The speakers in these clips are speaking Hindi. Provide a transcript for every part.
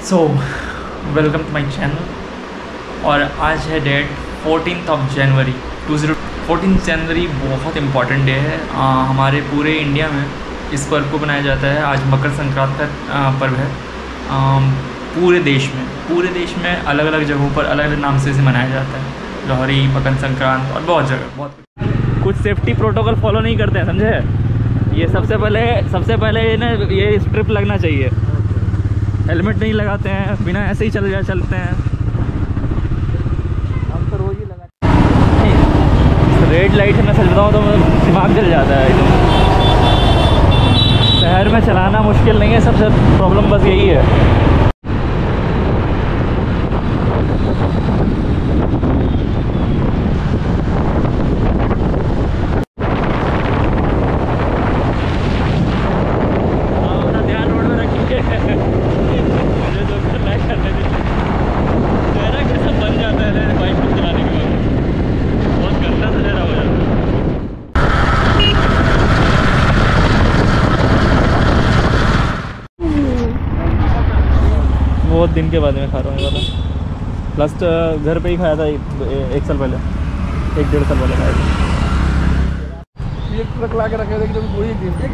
So welcome to my channel. और आज है डेट 14 जनवरी 14 जनवरी बहुत इम्पॉर्टेंट डे है हमारे पूरे इंडिया में। इस पर्व को बनाया जाता है। आज मकर संक्रांति का पर्व है। पूरे देश में अलग अलग जगहों पर अलग अलग नाम से इसे मनाया जाता है। लोहड़ी, मकर संक्रांति और बहुत जगह बहुत कुछ सेफ्टी प्रोटोकॉल फॉलो नहीं करते हैं, समझे। ये सबसे पहले ना ये स्ट्रिप लगना चाहिए। हेलमेट नहीं लगाते हैं, बिना ऐसे ही चलते हैं। हम तो रोज़ ही लगाते हैं। रेड लाइट से मैं सच बताऊँ तो दिमाग जल जाता है एकदम। शहर में चलाना मुश्किल नहीं है, सबसे प्रॉब्लम बस यही है। बहुत दिन के बाद में खा रहा हूँ ये वाला। लास्ट घर पे ही खाया था एक साल पहले, 1-1.5 साल पहले खाया था। एक ट्रक ला के रखे थे कि पूरी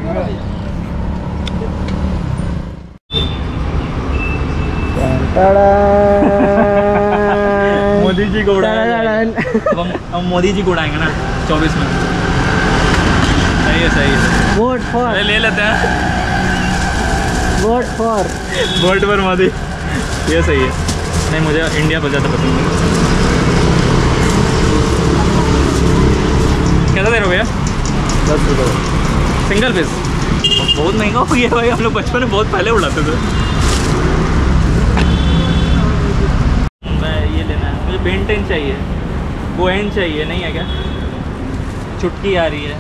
मोदी जी को उड़ाएंगे। हम मोदी जी को उड़ाएंगे ना 24 में। सही है। वोट फॉर, ले लेते हैं वोट फॉर मोदी। ये सही है। नहीं, मुझे इंडिया बहुत ज़्यादा पसंद है। कैसा दे रहे हो भैया? 10 रुपये सिंगल पीस। बहुत महंगा हो गया भाई। हम लोग बचपन में बहुत पहले उड़ाते थे। मैं ये लेना है, मुझे बेंटेन चाहिए, गोएन चाहिए। नहीं है क्या? चुटकी आ रही है।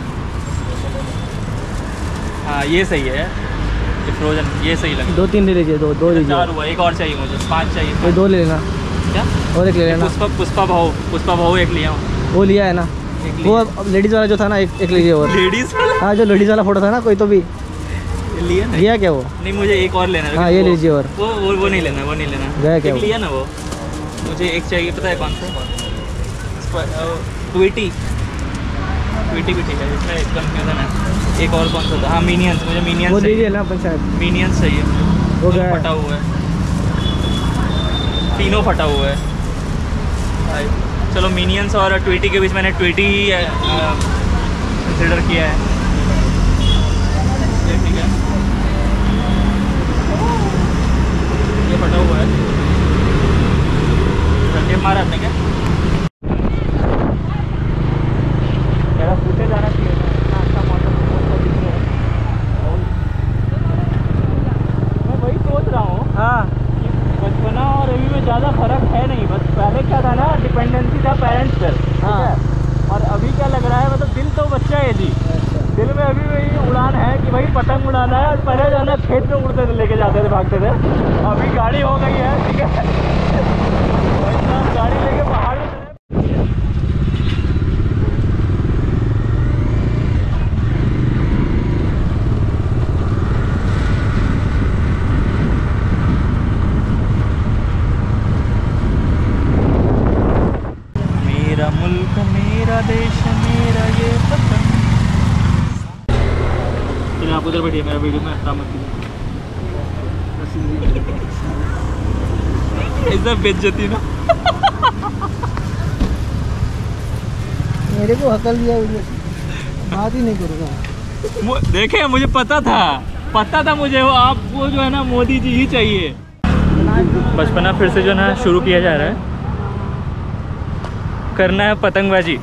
हाँ ये सही है। फ्रोजन ये सही लगा। 2-3 ले लीजिए। 2 लीजिए। 4 हुआ, एक और चाहिए मुझे। 5 चाहिए। ये 2 ले लेना। क्या? और एक ले लेना। पुष्पा भाव एक लिया हूँ। वो लिया है ना, वो लेडीज़ वाला जो था ना, एक लीजिए। और लेडीज़? हाँ, जो लेडीज़ वाला फोटो था ना, कोई तो भी लिया क्या वो? नहीं, मुझे एक और लेना है। हाँ, ये लीजिए। और वो नहीं लेना, गया क्या? लिया ना वो। मुझे एक चाहिए, पता है कौन सा? ट्वीटी भी ठीक है। इसमें कन्फ्यूजन है। एक और कौन सा था? हाँ, मिनियंस। मुझे मिनियंस वो चाहिए ना अपन शायद। मिनियंस चाहिए। वो गया फटा हुआ है, तीनों फटा हुआ है भाई। चलो मिनियंस और ट्वीटी के बीच मैंने ट्वीटी कंसिडर किया है। ये ठीक है। ये फटा हुआ है। ये मारा आपने क्या? मेरा फूटे जाना चाहिए। अच्छा मौसम मैं वही सोच रहा हूँ। हाँ, बचपना और अभी में ज़्यादा फर्क है नहीं। बस पहले क्या था ना, डिपेंडेंसी था पेरेंट्स पर। हाँ। और अभी क्या लग रहा है, मतलब दिल तो बच्चा है जी। दिल में अभी वही उड़ान है कि भाई पतंग उड़ाना है। पहले जाना खेत में उड़ते थे, लेके जाते थे, भागते थे। अभी गाड़ी हो गई है, ठीक है। गाड़ी लेके पहाड़ में मेरा मुल्क, मेरा देश, मेरा ये पतंग। चलिए आप उधर बैठिए, मेरा वीडियो में हटा मत कीजिए। ऐसा बेइज्जती ना। मेरे को हकल दिया, बात ही नहीं करूँगा। देखे, मुझे पता था मुझे वो आपको जो है ना मोदी जी ही चाहिए। बचपना फिर से जो ना शुरू किया जा रहा है। करना है पतंगबाजी।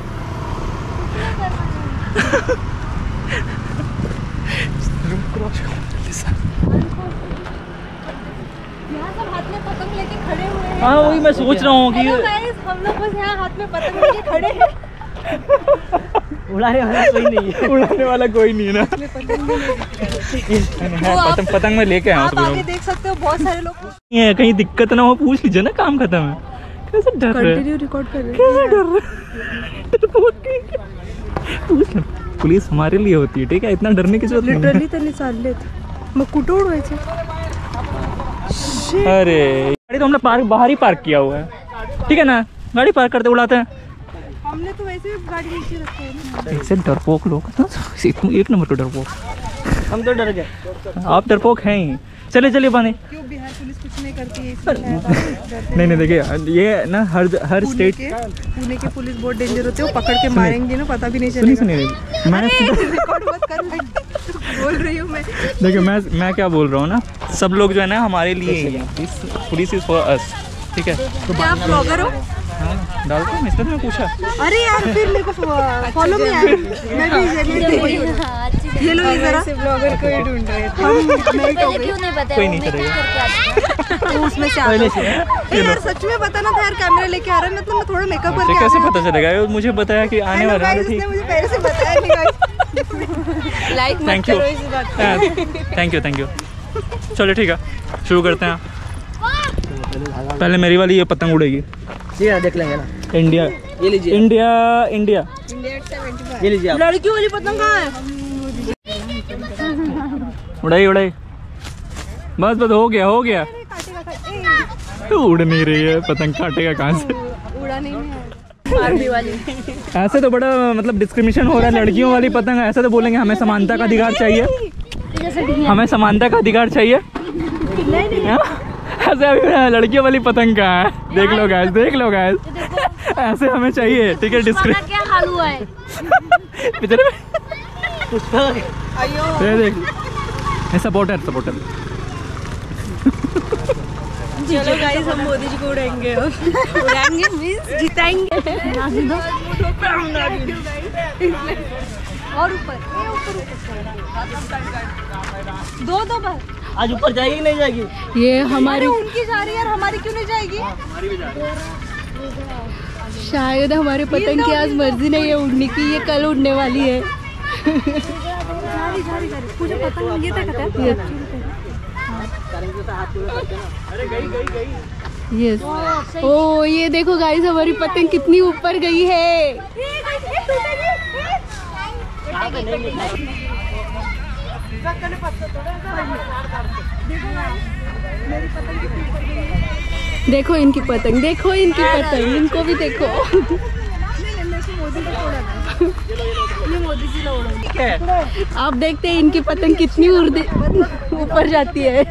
हाँ, वही मैं सोच रहा हूँ कि हम लोग बस यहाँ हाथ में पतंग लेके खड़े हैं। उड़ाने वाला कोई नहीं है। उड़ाने वाला कोई नहीं है ना। पतंग में लेके आया आप आगे देख सकते हो बहुत सारे लोग। कहीं दिक्कत ना हो पूछ लीजिए ना, काम खत्म है। कैसे डर रहे? कंटिन्यू रिकॉर्ड कर रहे हैं। कैसे डर रहे? पूछ ले, पुलिस हमारे लिए होती है, ठीक है? इतना डरने की जरूरत नहीं है। लिटरली त्यांनी चाललेत, मग कुठं उडवायचे? अरे गाड़ी तो हमने बाहर ही पार्क किया हुआ है, ठीक है ना, गाड़ी पार्क करते उड़ाते हैं। हमने तो वैसे भी गाड़ी नीचे रखी है ना। ऐसे डरपोक लोग एक नंबर के डरपोक। हम तो डर गए। आप डरपोक हैं ही। चले चलिए बने। क्यों बिहार पुलिस कुछ नहीं करती है? नहीं देखिए ये ना हर स्टेट पुणे के पुलिस बहुत डेंजर होते हैं, वो पकड़ के मारेंगे ना, पता भी नहीं चलेगा। सुनिए मैं रिकॉर्ड मत कर, बोल रही हूँ मैं। देखिए मैं क्या बोल रहा हूँ ना, सब लोग जो है ना हमारे लिए ही है, पुलिस इज फॉर अस, ठीक है। तो क्या आप ब्लॉगर हो? हाँ डालते हैं, इसलिए तो मैं पूछा। अरे यार फिर मेरे को फॉलो में यार, मैं भी ये लोग जरा ब्लॉगर को ही ढूंढ रहे हैं। हम क्यों नहीं पता कोई नहीं करेगा तो उसमें से यार सच में बताना था यार, कैमरा लेके आ रहा है, मतलब मैं थोड़ा मेकअप करके कैसे पता चलेगा? मुझे बताया कि आने वाला है। ठीक, मुझे पहले से बताया नहीं गाइस। लाइक मत करो इस बात पे। Thank you. चलो ठीक है, शुरू करते हैं। पहले मेरी वाली ये पतंग उड़ेगी, ठीक है, देख लेंगे ना। इंडिया ये लीजिए। इंडिया ये लीजिए आप। लड़कियों वाली पतंग कहाँ है? उड़ाई बस हो गया उड़ नहीं रही है पतंग, काटेगा कहाँ से? उड़ा नहीं है बारबी वाली। ऐसे तो बड़ा मतलब डिस्क्रिमिनेशन हो रहा है, लड़कियों वाली पतंग। ऐसे तो बोलेंगे हमें समानता का अधिकार चाहिए, हमें समानता का अधिकार चाहिए। ऐसे अभी लड़कियों वाली पतंग कहाँ है? देख लो गाइस ऐसे हमें चाहिए, ठीक है। डिस्क्रिमिनेशन क्या हाल हुआ है? देख सपोर्टर चलो गाइस, हम मोदी जी को उड़ाएंगे मींस जिताएंगे। और ऊपर दो बार। आज ऊपर जाएगी कि नहीं जाएगी? ये हमारी उनकी जा रही है, हमारी क्यों नहीं जाएगी? शायद हमारे पतंग की आज मर्जी नहीं है उड़ने की, ये कल उड़ने वाली है। मुझे पतंग ये तक यस। ओ ये देखो गाइस, हमारी पतंग कितनी ऊपर गई है। देखो इनकी पतंग, इनको भी देखो। आप देखते हैं इनकी पतंग कितनी ऊपर जाती है।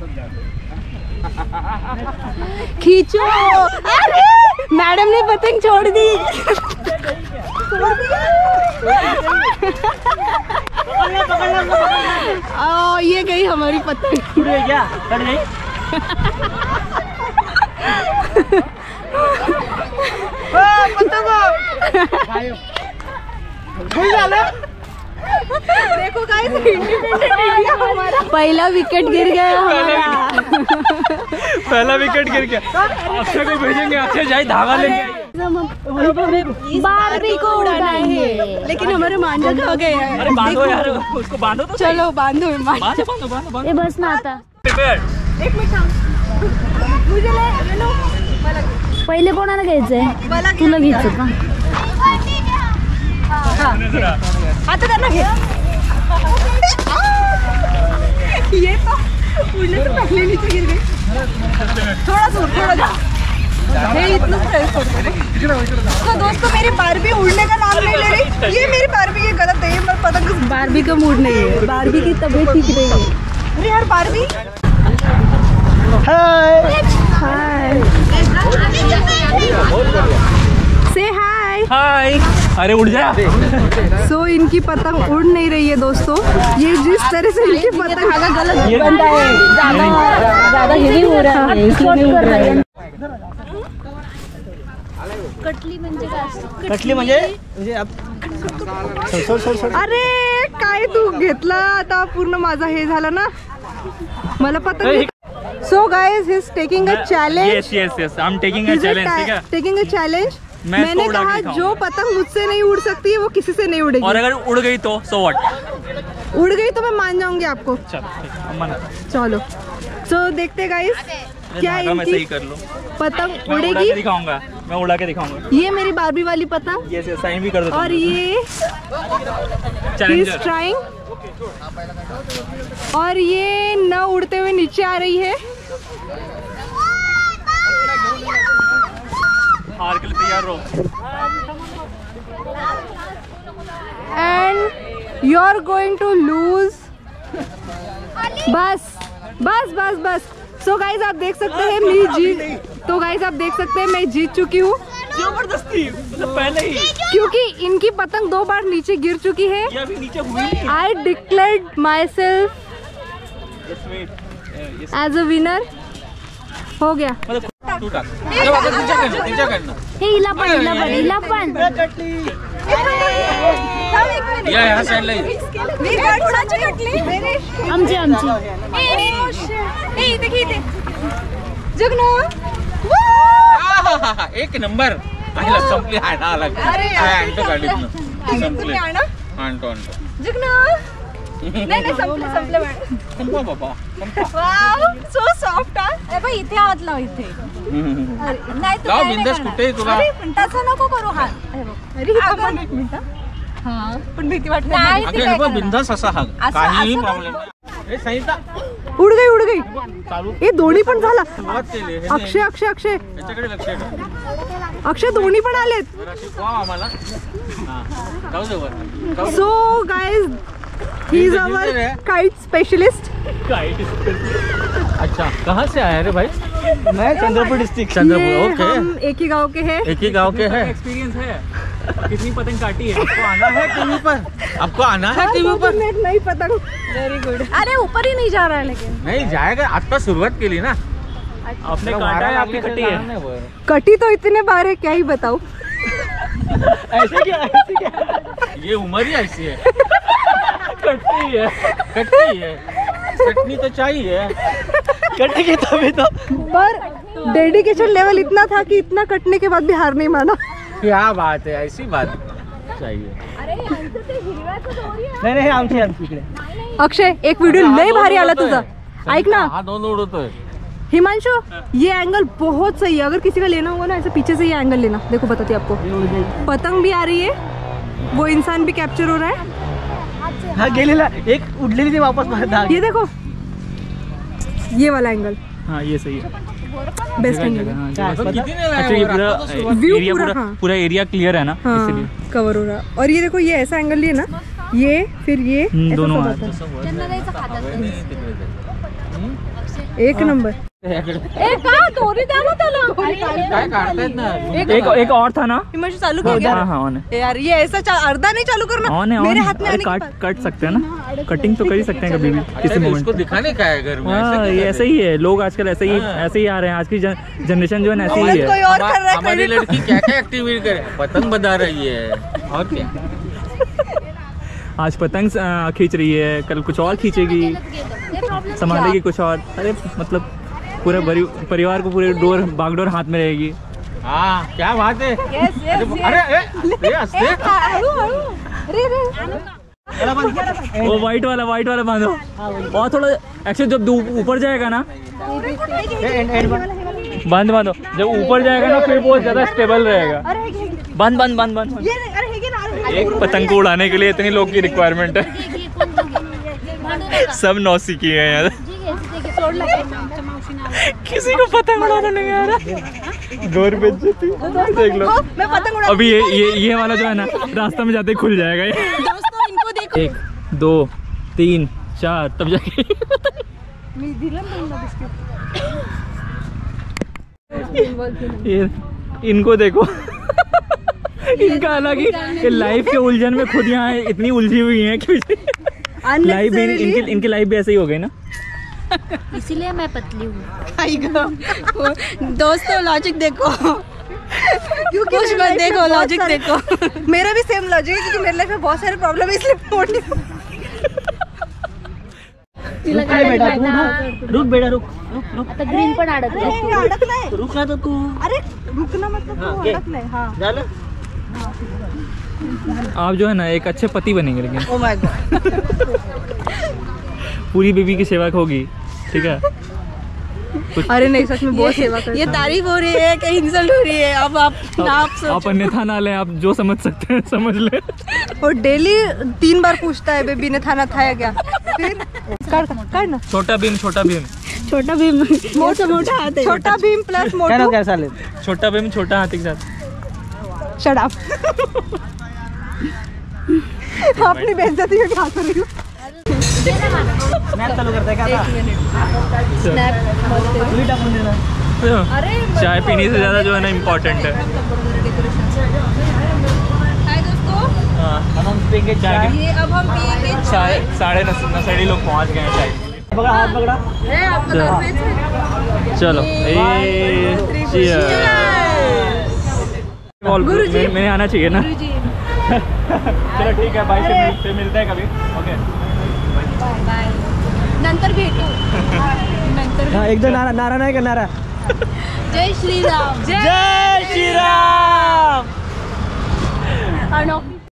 खींचो। अरे मैडम ने पतंग छोड़ दी। ये गई हमारी पतंग। क्या कट गई? देखो गाइस, इंडिपेंडेंट इंडिया हमारा पहला विकेट गिर गया हमारा। पहला विकेट गिर गया। अक्षय को भेजेंगे, अक्षय जाए धागा लेके। बारबी को उड़ाएंगे, लेकिन हमारे मांझा खा गए हैं। अरे बांधो यार, उसको बांधो तो। चलो बांधो ये बस ना आता। एक मिनिट मुझे ले लो। पहिले कोणाला घ्यायचंय? तुला घ्यायचं का? आता त्यांना घे। ये तो उड़ने से पहले नीचे गिर गई। थोड़ा दूर ये इतना तो दोस्तों, मेरी बारबी उड़ने का नाम नहीं ले रही। ये मेरी बारबी की गलत है, ये पतंग बारबी का मूड नहीं है। बारबी की तबीयत ठीक नहीं है। अरे यार बारबी, हाय से हाय। अरे उड़ जा। सो इनकी पतंग उड़ नहीं रही है दोस्तों। ये जिस तरह से इनकी पतंग गलत बनता है, ज्यादा हेवी हो रहा है, इसलिए नहीं उड़ रहा है। कटली म्हणजे काय असतं? कटली म्हणजे अरे काय तू घेतला आता पूर्ण माझा हे झाला ना, मला पतंग। So guys, he is taking a challenge. Yes I am taking a challenge, ठीक है। Taking a challenge. मैंने कहा जो पतंग मुझसे नहीं उड़ सकती है वो किसी से नहीं उड़ेगी। और अगर उड़ गई तो सो व्हाट? उड़ गई तो मैं मान जाऊंगी आपको। चलो तो देखते गाइस, क्या मैं सही कर लूं। पतंग मैं उड़ा उड़ेगी। के दिखाऊंगा, मैं उड़ा के दिखाऊंगा। ये मेरी बारबी वाली पतंग। यस साइन भी कर दो। और ये चैलेंजर ट्राइंग, और ये न उड़ते हुए नीचे आ रही है। हार के लिए तैयार रहो। And you are going to lose. बस बस बस बस। सो गाइज आप देख सकते हैं मैं जीत चुकी हूँ जबरदस्ती, मतलब पहले ही, क्योंकि इनकी पतंग 2 बार नीचे गिर चुकी है। ये अभी नीचे हुई नहीं। I declared myself as a winner. हो गया। हे हिला पण आमची जगनो एक नंबर संपली आहे ना अलग आणतो गाडीतनं संपले आणतो जगनो नाही संपले मॅडम. संपा बाबा वाव सो सॉफ्ट. अरे इथे हात लाव इथे. नाही तू लाव बिंदास कुठे तुला. अरे पण तसं नको करू हात. अरे अगं एक मिनिट. हां पण भीती वाटते. अगं बिंदास असा हात काही प्रॉब्लेम नाही. ए संहिता उड गई चालू. ए दोन्ही पण झाला. सुरुवात केली. अक्षय याच्याकडे लक्ष ठेव. अक्षय दोन्ही पण आलेत. जरा शिकवा आम्हाला. हां जाऊ दे वर. So guys he is our kite specialist. अच्छा कहाँ से आया रे भाई. मैं चंद्रपुर डिस्ट्रिक्ट. चंद्रपुर. ओके हम एक ही गांव के हैं. एक ही गांव के हैं. एक्सपीरियंस है. कितनी पतंग काटी है? आपको आना है टीवी पर. आपको आना है टीवी पर. नहीं पतंग. Very good. अरे ऊपर ही नहीं जा रहा है लेकिन. नहीं जाएगा. आता सुरुवात केली ना. आपने काटा है, आपकी कटी है. कटी तो इतने बार है क्या ही बताऊं. ऐसे क्या ये उम्र ही ऐसी है. कटती है. कटनी तो चाहिए. कटने की तभी तो. पर डेडिकेशन लेवल इतना था कि इतना कटने के बाद भी हार नहीं माना. क्या बात है. ऐसी बात चाहिए. नाही आमची इकडे. अक्षय एक व्हिडिओ लय भारी आला तुझा. ऐक ना हा दोन उडतोय. हिमांशु ये एंगल बहुत सही है. अगर किसी का लेना होगा ना ऐसे पीछे से ये एंगल लेना. देखो बताती आपको. पतंग भी आ रही है, वो इंसान भी कैप्चर हो रहा है. हा गेलेला एक उडलेली ती वापस मारत. ये देखो ये वाला एंगल. हाँ ये सही है. Best angle. किती नाही अच्छा ये पूरा व्यू एरिया पूरा, पूरा हाँ. पूरा एरिया क्लियर है ना, इसलिए हाँ कवर हो रहा है. और ये देखो ये ऐसा एंगल लिए ना, ये फिर ये ऐसा दोनों सब हाथ. आता है. एक नंबर. दोरी द्या ना त्याला. काय काढतायत ना. एक और था ना. हिमांशु चालू कर गया. हाँ हाँ ऑन है. यार ये ऐसा अर्धा नहीं चालू करना. ऑन है. मेरे हाथ में अरे आने के बाद. कट सकते हैं ना. कटिंग तो कर ही सकते हैं कभी भी किसी इसको मोमेंट. दिखाने का है घर में. हाँ ये ऐसे ही है. लोग आजकल ऐसे ही आ रहे हैं. आज की जनरेशन जो है ना ऐसे ही औरत है. कोई और कर रहा है. हमारी लड़की क्या क्या एक्टिविटी करे. पतंग बजा रही है और क्या. आज पतंग खींच रही है, कल कुछ और खींचेगी, संभालेगी कुछ और. अरे मतलब पूरे परिवार को पूरे बागडोर हाथ में रहेगी. हाँ क्या बात है. Yes, yes, yes. अरे हंसते. वो वाइट वाला बांधो. और थोड़ा एक्चुअली जब ऊपर जाएगा ना, बांधो. जब ऊपर जाएगा ना फिर बहुत ज्यादा स्टेबल रहेगा. बांध. एक पतंग को उड़ाने के लिए इतनी लोग की रिक्वायरमेंट है. सब नौसिखी है यार. किसी को पतंग उड़ाना नहीं आ रहा. गौर बेइज्जती. देख लो मैं पतंग उड़ा. अभी ये वाला जो है ना रास्ता में जाते खुल जाएगा ये. दोस्तों इनको देखो. 1 2 3 4 तब जाके. इनको देखो. इनका अलग ही लाइफ के उलझन में खुद यहाँ इतनी उलझी हुई हैं कि लाइफ भी इनकी लाइफ भी ऐसे ही हो गई ना. इसीलिए मैं पतली हूँ. दोस्तों लॉजिक देखो. क्योंकि देखो लॉजिक देखो. मेरा भी सेम लॉजिक है क्योंकि मेरे लाइफ में बहुत सारे प्रॉब्लम है इसलिए मोटी. रुक बेटा रुक. आता ग्रीन पण अडकलं. अडकलाय. रुक ना तो तू. अरे रुकना मतलब तू अडकलाय. हाँ झालं. आप जो है ना एक अच्छे पति बनेंगे, लेकिन ओ माय गॉड. पूरी बीवी की सेवा होगी. ठीक है. अरे नहीं सच में बहुत सेवा कर. ये तारीफ हो रही है कि इंसल्ट हो रही है. अब आप अन्यथा ना ले. आप जो समझ सकते हैं समझ ले. और डेली 3 बार पूछता है बेबी ने खाना खाया क्या. फिर काट ना. छोटा भीम छोटा भीम मोठा हाथ है छोटा भीम प्लस काय मोटू नाव काय चालेल छोटा भीम छोटा हाथी के साथ शट अप अपनी बेइज्जती में क्या कर रही हूँ स्नॅप चालू करताय का आता स्नैप तुम्ही टाकून दे ना अरे चाय पीने से ज़्यादा जो है ना इम्पोर्टेंट है। हाय दोस्तों हम पिंगे चाय ये अब हम पिएंगे चाय 9:30 लोग पहुंच गए हैं चाय के लिए। पकड़ा हाथ पकड़ा है आपका चलो। नॉनवेज है चलो गुरुजी मैंने आना चाहिए ना। गुरुजी चलो ठीक है, बाय। फिर मिलते हैं कभी। ओके बाय नंतर भेटू नंतर हा एकदम नारा नाही का नारा जय श्री राम जय श्री राम। आणि